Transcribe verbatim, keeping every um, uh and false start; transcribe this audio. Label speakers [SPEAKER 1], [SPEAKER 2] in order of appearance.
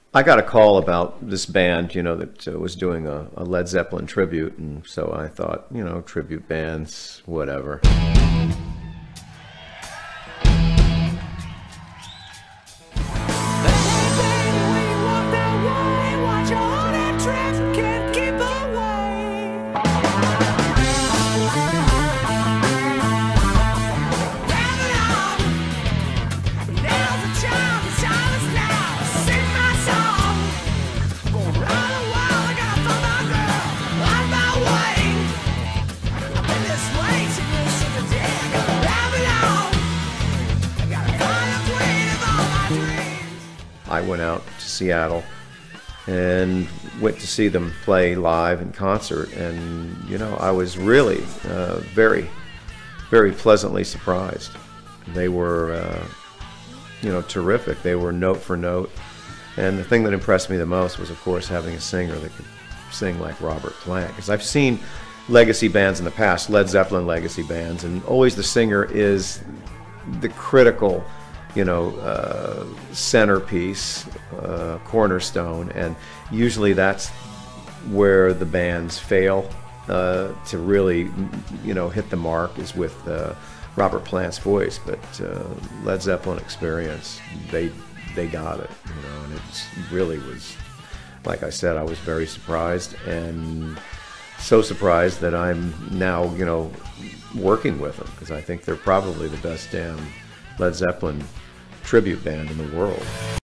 [SPEAKER 1] I got a call about this band, you know, that uh, was doing a, a Led Zeppelin tribute, and so I thought, you know, tribute bands, whatever. I went out to Seattle and went to see them play live in concert, and you know, I was really uh, very, very pleasantly surprised. They were, uh, you know, terrific. They were note for note, and the thing that impressed me the most was, of course, having a singer that could sing like Robert Plant. Because I've seen legacy bands in the past, Led Zeppelin legacy bands, and always the singer is the critical, you know, uh, centerpiece, uh, cornerstone, and usually that's where the bands fail uh, to really, you know, hit the mark, is with uh, Robert Plant's voice. But uh, Led Zeppelin experience, they they got it, you know, and it really was, like I said, I was very surprised, and so surprised that I'm now, you know, working with them, because I think they're probably the best damn Led Zeppelin tribute band in the world.